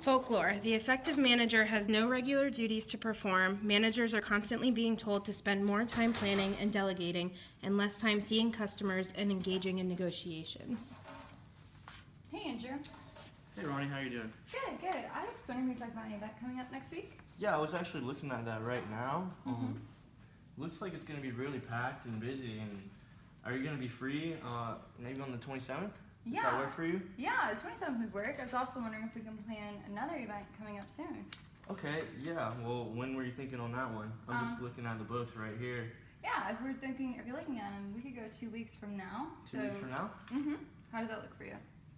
Folklore. The effective manager has no regular duties to perform. Managers are constantly being told to spend more time planning and delegating and less time seeing customers and engaging in negotiations. Hey, Andrew. Hey, Ronnie, how you doing? Good, good. I was wondering if we talk about any event coming up next week. Yeah, I was actually looking at that right now. Looks like it's going to be really packed and busy. And are you going to be free maybe on the 27th? Does that work for you? Yeah, the 27th would work. I was also wondering if we can plan another event coming up soon. Okay, yeah. Well, when were you thinking on that one? I'm just looking at the books right here. Yeah, if you're looking at them, we could go 2 weeks from now. 2 weeks from now? How does that look for you?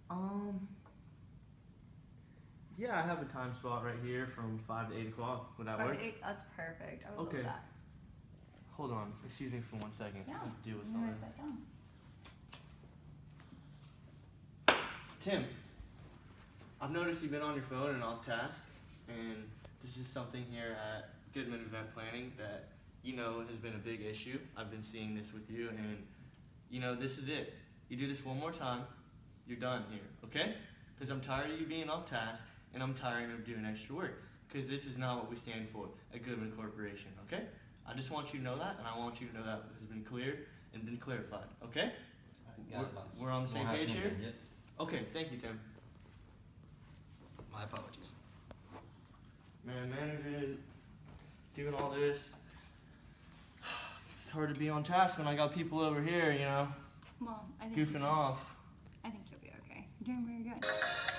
Yeah, I have a time slot right here from 5 to 8 o'clock. Would that 5 work? to 8? That's perfect. I would love that. Hold on. Excuse me for 1 second. Yeah. I have to deal with Let me something. write that down. Tim, I've noticed you've been on your phone and off task, and this is something here at Goodman Event Planning that you know has been a big issue. I've been seeing this with you, and you know this is it. You do this one more time, you're done here, okay? Because I'm tired of you being off task, and I'm tired of doing extra work, because this is not what we stand for at Goodman Corporation, okay? I just want you to know that, and I want you to know that has been cleared and been clarified, okay? We're on the same page here? Okay, thank you, Tim. My apologies. Man, manager doing all this. It's hard to be on task when I got people over here, you know, Well, goofing off. I think you'll be okay. You're doing very good.